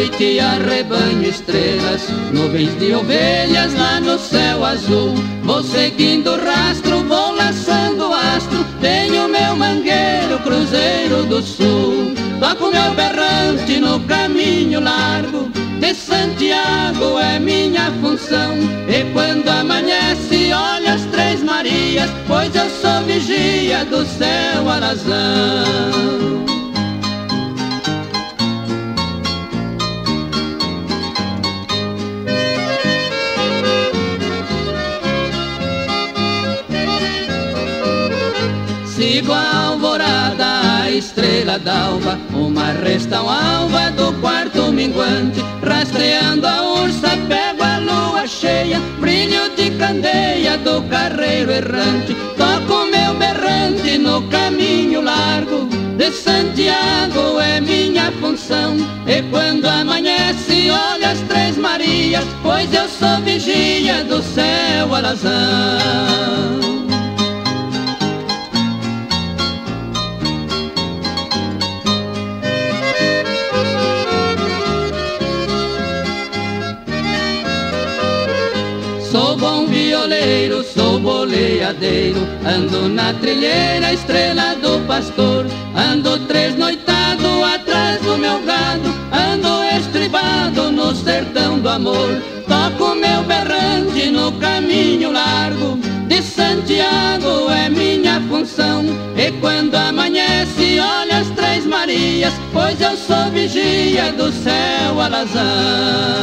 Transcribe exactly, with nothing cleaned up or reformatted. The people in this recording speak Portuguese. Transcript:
noite arrebanho estrelas, nuvens de ovelhas lá no céu azul. Vou seguindo o rastro, vou laçando o astro, tenho meu mangueiro, cruzeiro do sul. Toco meu berrante no caminho largo, de Santiago é minha função. E quando amanhece, olha as Três Marias, pois eu sou vigia do céu alazão. Sigo a alvorada, a estrela d'alva, uma restão alva do quarto minguante. Rastreando a ursa, pego a lua cheia, brilho de candeia do carreiro errante. Toco meu berrante no caminho largo, de Santiago é minha função. E quando amanhece, olha as Três Marias, pois eu sou vigia do céu alazão. Sou bom violeiro, sou boleadeiro, ando na trilheira, estrela do pastor. Ando tresnoitado atrás do meu gado, ando estribado no sertão do amor. Toco meu berrante no caminho largo, de Santiago é minha função. E quando amanhece, olha as Três Marias, pois eu sou vigia do céu alazão.